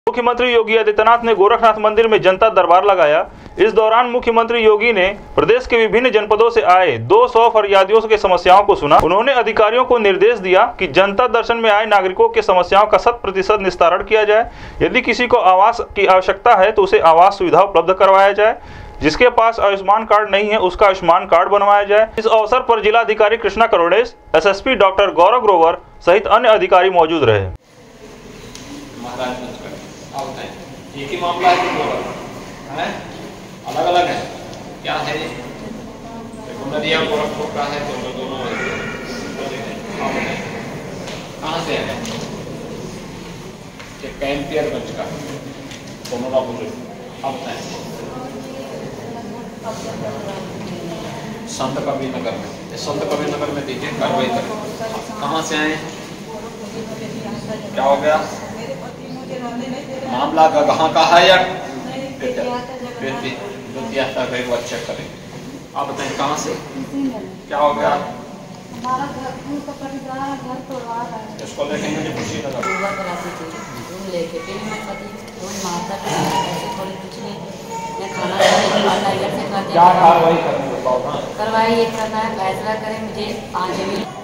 मुख्यमंत्री योगी आदित्यनाथ ने गोरखनाथ मंदिर में जनता दरबार लगाया। इस दौरान मुख्यमंत्री योगी ने प्रदेश के विभिन्न जनपदों से आए 200 फरियादियों की समस्याओं को सुना। उन्होंने अधिकारियों को निर्देश दिया कि जनता दर्शन में आए नागरिकों की समस्याओं का 100% निस्तारण किया जाए। यदि किसी को आवास की आवश्यकता है तो उसे आवास सुविधा उपलब्ध करवाया जाए। जिसके पास आयुष्मान कार्ड नहीं है उसका आयुष्मान कार्ड बनवाया जाए। इस अवसर पर जिलाधिकारी कृष्णा करुणेश, एसएसपी डॉक्टर गौरव ग्रोवर सहित अन्य अधिकारी मौजूद रहे। एक ही मामला है, अलग अलग है, क्या है? नदिया गोरखपुर का है तो दोनों कहाँ से है? कैंपियरगंज का दोनों का बुजुर्ग। अब बताएं संत कबीर नगर में, संत कबीर नगर में दीजिए, कार्रवाई करें। कहाँ से आए? क्या हो गया? मामला का कहाँ का है? या वो चेक करें। आप बताएं कहाँ से? क्या हो गया? हमारा घर तोड़वा रहा है। इसको लेके मुझे खुशी लगा। लेके फिर मैं पति मारता ऐसे थोड़ी कुछ नहीं, मैं खाना क्या कार्रवाई करनी है? करवाई ये करना है, फैसला करें मुझे 5 जमीन